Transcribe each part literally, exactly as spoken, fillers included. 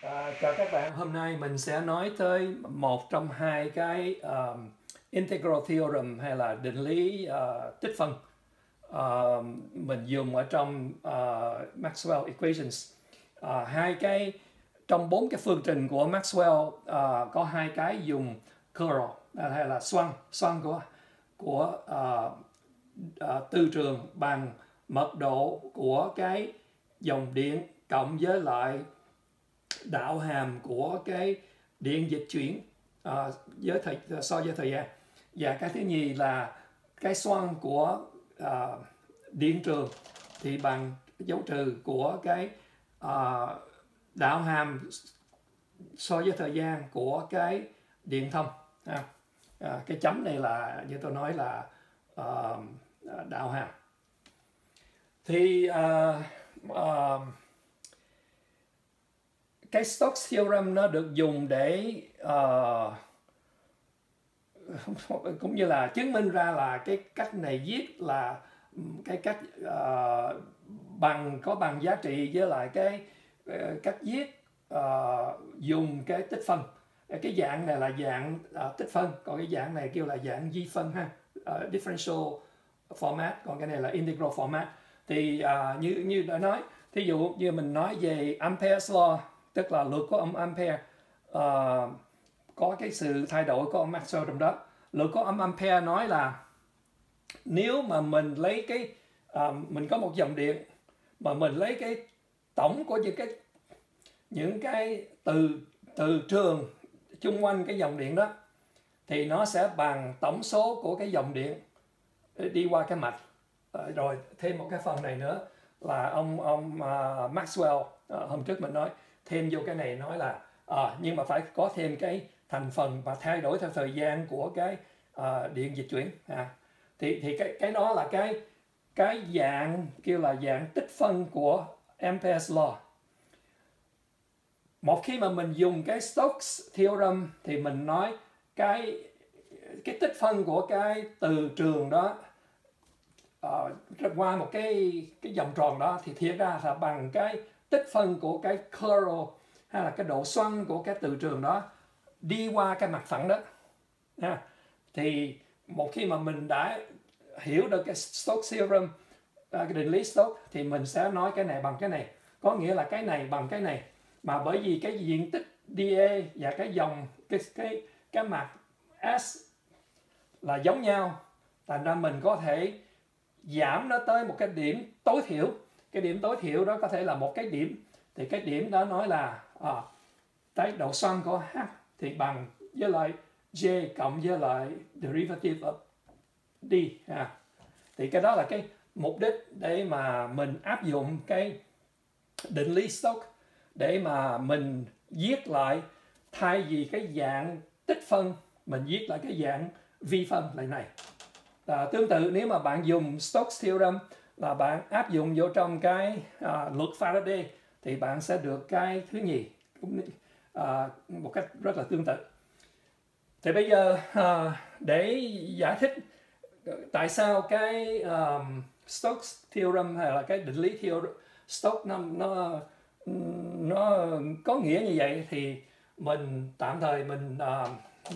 À, chào các bạn, hôm nay mình sẽ nói tới một trong hai cái um, integral theorem hay là định lý uh, tích phân uh, mình dùng ở trong uh, Maxwell equations. Uh, hai cái trong bốn cái phương trình của Maxwell uh, có hai cái dùng curl uh, hay là xoắn xoắn của của uh, uh, từ trường bằng mật độ của cái dòng điện cộng với lại đạo hàm của cái điện dịch chuyển uh, với thời, so với thời gian. Và cái thứ nhì là cái xoắn của uh, điện trường thì bằng dấu trừ của cái uh, đạo hàm so với thời gian của cái điện thông. À, à, cái chấm này là như tôi nói là uh, đạo hàm. Thì uh, uh, cái Stokes theorem nó được dùng để uh, cũng như là chứng minh ra là cái cách này viết là cái cách uh, bằng có bằng giá trị với lại cái uh, cách viết uh, dùng cái tích phân. Cái dạng này là dạng uh, tích phân, còn cái dạng này kêu là dạng vi phân ha, uh, differential format, còn cái này là integral format. Thì uh, như như đã nói, thí dụ như mình nói về Ampere's law, tức là luật của ông Ampere, uh, có cái sự thay đổi của ông Maxwell trong đó. Luật của ông Ampere nói là nếu mà mình lấy cái uh, mình có một dòng điện mà mình lấy cái tổng của những cái những cái từ từ trường chung quanh cái dòng điện đó thì nó sẽ bằng tổng số của cái dòng điện đi qua cái mạch. Uh, rồi thêm một cái phần này nữa là ông ông uh, Maxwell uh, hôm trước mình nói thêm vô cái này, nói là à, nhưng mà phải có thêm cái thành phần và thay đổi theo thời gian của cái uh, điện dịch chuyển. À, thì thì cái cái đó là cái cái dạng kêu là dạng tích phân của Ampere's law. Một khi mà mình dùng cái Stokes theorem thì mình nói cái cái tích phân của cái từ trường đó uh, qua một cái cái vòng tròn đó thì thiệt ra là bằng cái tích phân của cái curl hay là cái độ xoắn của cái từ trường đó đi qua cái mặt phẳng đó. À, thì một khi mà mình đã hiểu được cái Stokes theorem, cái định lý Stokes, thì mình sẽ nói cái này bằng cái này, có nghĩa là cái này bằng cái này, mà bởi vì cái diện tích dA và cái dòng cái cái cái mặt S là giống nhau, thành ra mình có thể giảm nó tới một cái điểm tối thiểu. Cái điểm tối thiểu đó có thể là một cái điểm, thì cái điểm đó nói là à, cái độ xoắn của H thì bằng với lại J cộng với lại derivative of D. À, thì cái đó là cái mục đích để mà mình áp dụng cái định lý Stokes để mà mình viết lại, thay vì cái dạng tích phân mình viết lại cái dạng vi phân lại này. À, tương tự nếu mà bạn dùng Stokes theorem là bạn áp dụng vô trong cái à, luật Faraday thì bạn sẽ được cái thứ nhì cũng à, một cách rất là tương tự. Thì bây giờ à, để giải thích tại sao cái um, Stokes theorem hay là cái định lý theorem Stokes nó, nó nó có nghĩa như vậy, thì mình tạm thời mình uh,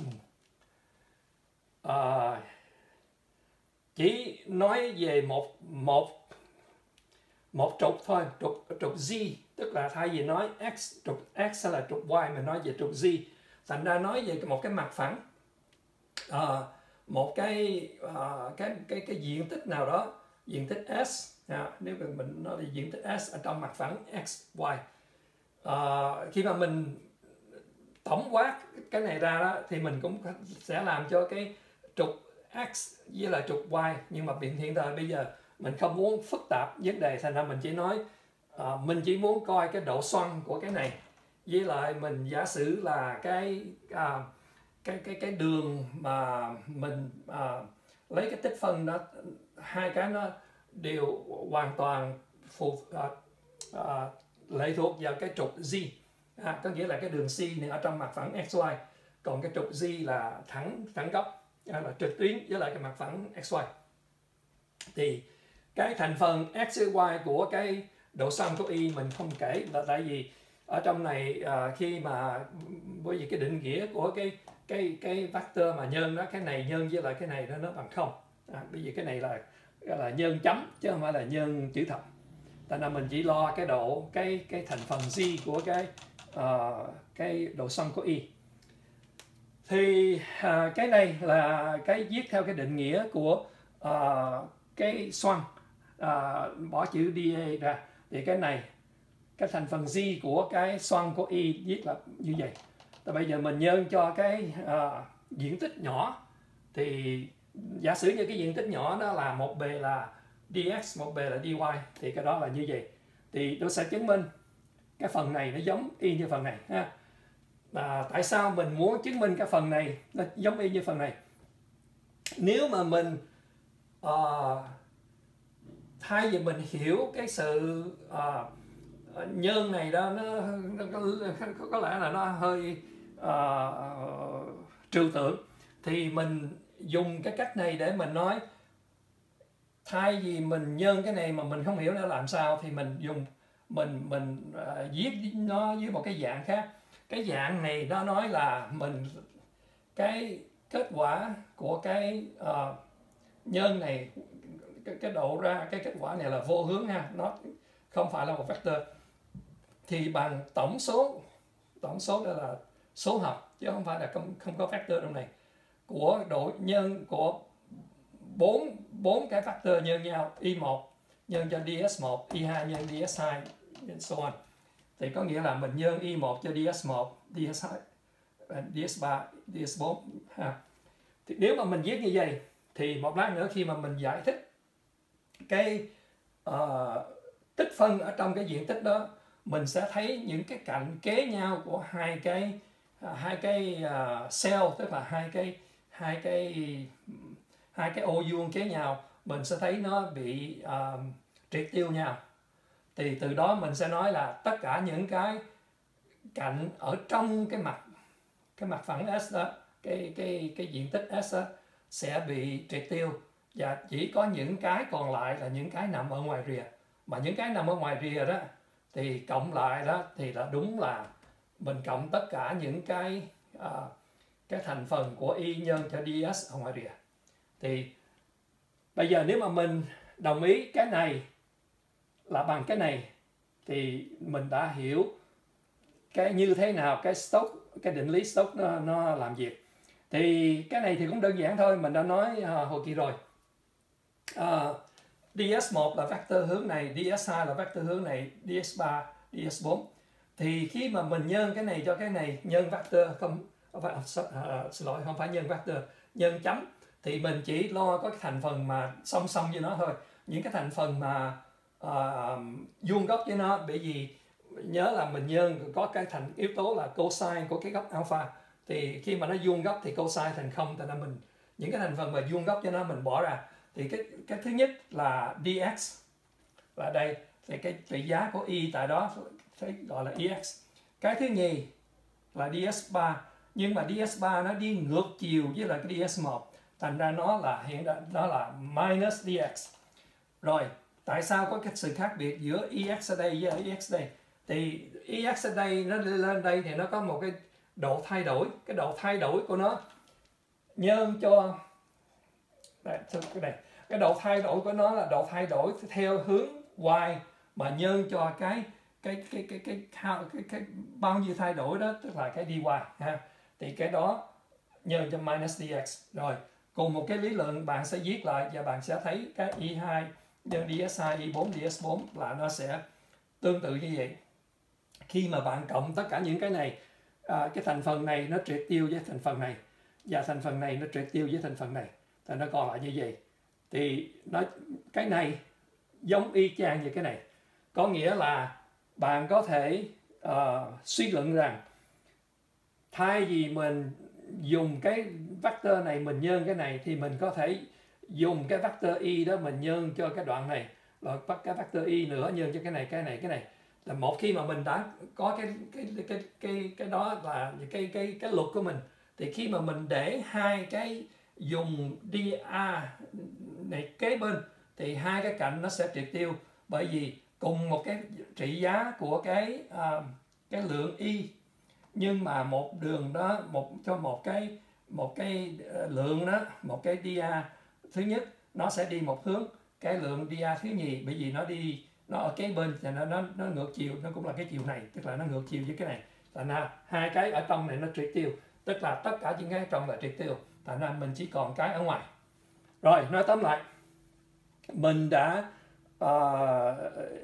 uh, chỉ nói về một một một trục thôi, trục trục z, tức là thay vì nói x trục x hay là trục y, mình nói về trục z. Thành ra nói về một cái mặt phẳng, à, một cái, à, cái cái cái diện tích nào đó, diện tích s, à, nếu mình nói về diện tích s ở trong mặt phẳng x y, à, khi mà mình tổng quát cái này ra đó thì mình cũng sẽ làm cho cái trục x với lại trục y, nhưng mà hiện tại bây giờ mình không muốn phức tạp vấn đề, thành ra mình chỉ nói à, mình chỉ muốn coi cái độ xoắn của cái này, với lại mình giả sử là cái à, cái cái cái đường mà mình à, lấy cái tích phân đó, hai cái nó đều hoàn toàn phụ à, à, lệ thuộc vào cái trục z. À, có nghĩa là cái đường C này ở trong mặt phẳng xy, còn cái trục z là thẳng thẳng góc, à, là trực tuyến với lại cái mặt phẳng xy. Thì cái thành phần x y của cái độ xoắn của y mình không kể, là tại vì ở trong này à, khi mà bởi vì cái định nghĩa của cái cái cái vector mà nhân đó, cái này nhân với lại cái này nó nó bằng không, à, bởi vì cái này là là nhân chấm chứ không phải là nhân chữ thập. Tại nên mình chỉ lo cái độ cái cái thành phần g của cái uh, cái độ xoắn của y. Thì uh, cái này là cái viết theo cái định nghĩa của uh, cái xoắn, uh, bỏ chữ dA ra thì cái này cái thành phần g của cái xoắn của y viết là như vậy. Thì bây giờ mình nhân cho cái uh, diện tích nhỏ, thì giả sử như cái diện tích nhỏ đó là một bề là dx, một bề là dy, thì cái đó là như vậy. Thì nó sẽ chứng minh cái phần này nó giống y như phần này ha. À, tại sao mình muốn chứng minh cái phần này nó giống y như phần này? Nếu mà mình uh, thay vì mình hiểu cái sự uh, nhân này đó nó, nó có, có lẽ là nó hơi uh, trừu tượng, thì mình dùng cái cách này để mình nói thay vì mình nhân cái này mà mình không hiểu nó làm sao, thì mình dùng mình mình uh, viết nó với một cái dạng khác. Cái dạng này nó nói là mình cái kết quả của cái uh, nhân này, cái, cái độ ra cái kết quả này là vô hướng ha, nó không phải là một vector, thì bằng tổng số tổng số đó là số học chứ không phải là không, không có vector trong này, của độ nhân của bốn bốn cái vector nhân nhau, y một nhân cho ds một, y hai nhân ds hai, and so on. Thì có nghĩa là mình nhân y một cho ds một, ds hai, ds ba, ds bốn ha. Thì nếu mà mình viết như vậy thì một lát nữa khi mà mình giải thích cái uh, tích phân ở trong cái diện tích đó, mình sẽ thấy những cái cạnh kế nhau của hai cái uh, hai cái uh, cell, tức là hai cái hai cái hai cái ô vuông kế nhau, mình sẽ thấy nó bị uh, triệt tiêu nhau. Thì từ đó mình sẽ nói là tất cả những cái cạnh ở trong cái mặt cái mặt phẳng S đó, cái cái cái diện tích S đó, sẽ bị triệt tiêu, và chỉ có những cái còn lại là những cái nằm ở ngoài rìa. Mà những cái nằm ở ngoài rìa đó thì cộng lại đó thì là đúng là mình cộng tất cả những cái uh, cái thành phần của y nhân cho ds ở ngoài rìa. Thì bây giờ nếu mà mình đồng ý cái này là bằng cái này thì mình đã hiểu cái như thế nào cái Stokes, cái định lý Stokes nó, nó làm việc. Thì cái này thì cũng đơn giản thôi, mình đã nói uh, hồi kỳ rồi. Uh, ds một là vector hướng này, ds hai là vector hướng này, ds ba, ds bốn. Thì khi mà mình nhân cái này cho cái này, nhân vector không, không phải, uh, xin lỗi, không phải nhân vector, nhân chấm, thì mình chỉ lo có cái thành phần mà song song với nó thôi. Những cái thành phần mà uh, vuông góc với nó, bởi vì nhớ là mình nhân có cái thành yếu tố là cosine của cái góc alpha, thì khi mà nó vuông góc thì cosine thành không, cho nên mình những cái thành phần mà vuông góc cho nó mình bỏ ra. Thì cái cái thứ nhất là dx là đây, thì cái trị giá của y tại đó phải gọi là ex. Cái thứ nhì là ds ba, nhưng mà ds ba nó đi ngược chiều với lại cái ds một, thành ra nó là hiện đó là minus dx. Rồi tại sao có cái sự khác biệt giữa ex ở đây với ex đây? Thì ex ở đây nó lên đây thì nó có một cái độ thay đổi, cái độ thay đổi của nó nhân cho đây, cái này, cái độ thay đổi của nó là độ thay đổi theo hướng y, mà nhân cho cái cái cái cái cái cái, cái, cái bao nhiêu thay đổi đó, tức là cái dy ha. Thì cái đó nhân cho minus dx. Rồi cùng một cái lý luận bạn sẽ viết lại và bạn sẽ thấy cái y hai nhân ds hai, y bốn ds bốn là nó sẽ tương tự như vậy. Khi mà bạn cộng tất cả những cái này, à, cái thành phần này nó triệt tiêu với thành phần này, và thành phần này nó triệt tiêu với thành phần này, thì nó còn lại như vậy. Thì nó cái này giống y chang như cái này, có nghĩa là bạn có thể uh, suy luận rằng thay vì mình dùng cái vector này mình nhân cái này, thì mình có thể dùng cái vector y đó mình nhân cho cái đoạn này, rồi bắt cái vector y nữa nhân cho cái này cái này cái này. Là một khi mà mình đã có cái cái cái cái cái đó là cái cái cái luật của mình, thì khi mà mình để hai cái dùng dA này kế bên thì hai cái cạnh nó sẽ triệt tiêu, bởi vì cùng một cái trị giá của cái uh, cái lượng y, nhưng mà một đường đó một cho một cái một cái lượng đó, một cái dia thứ nhất nó sẽ đi một hướng, cái lượng dia thứ nhì bởi vì nó đi nó ở cái bên thì nó nó nó ngược chiều, nó cũng là cái chiều này, tức là nó ngược chiều với cái này, thành ra hai cái ở trong này nó triệt tiêu, tức là tất cả những cái ở trong là triệt tiêu, thành ra mình chỉ còn cái ở ngoài. Rồi nói tóm lại, mình đã uh,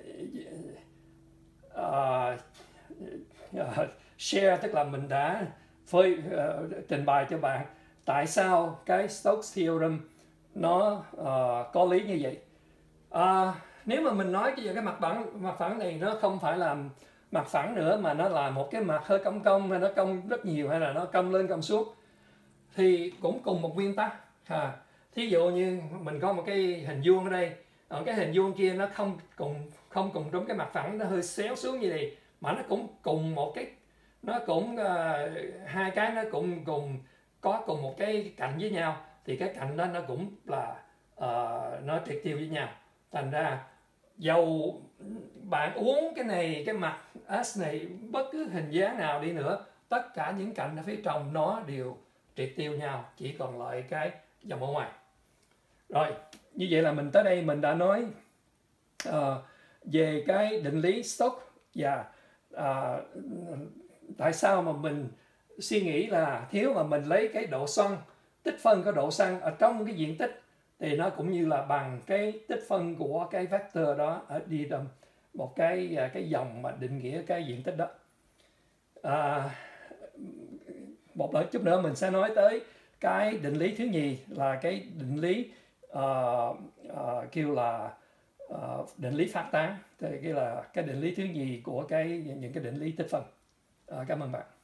uh, uh, share, tức là mình đã phơi uh, trình bày cho bạn tại sao cái Stokes theorem nó uh, có lý như vậy. Uh, nếu mà mình nói cái cái mặt phẳng mặt phẳng này nó không phải là mặt phẳng nữa, mà nó là một cái mặt hơi cong cong, hay nó cong rất nhiều, hay là nó cong lên cong xuống, thì cũng cùng một nguyên tắc. À, thí dụ như mình có một cái hình vuông ở đây, ở cái hình vuông kia nó không cùng không cùng trong cái mặt phẳng, nó hơi xéo xuống như này, mà nó cũng cùng một cái, nó cũng uh, hai cái nó cũng cùng có cùng một cái cạnh với nhau, thì cái cạnh đó nó cũng là uh, nó triệt tiêu với nhau. Thành ra dầu bạn uống cái này, cái mặt S này bất cứ hình dáng nào đi nữa, tất cả những cạnh ở phía trong nó đều triệt tiêu nhau, chỉ còn lại cái dòng ở ngoài. Rồi, như vậy là mình tới đây mình đã nói uh, về cái định lý Stokes và uh, tại sao mà mình suy nghĩ là thiếu mà mình lấy cái độ xoăn, tích phân có độ xoăn ở trong cái diện tích thì nó cũng như là bằng cái tích phân của cái vector đó ở đi trong một cái cái dòng mà định nghĩa cái diện tích đó. À, một đợi chút nữa mình sẽ nói tới cái định lý thứ nhì là cái định lý uh, uh, kêu là uh, định lý phát tán, thì cái là cái định lý thứ nhì của cái những cái định lý tích phân. Uh, cảm ơn bạn.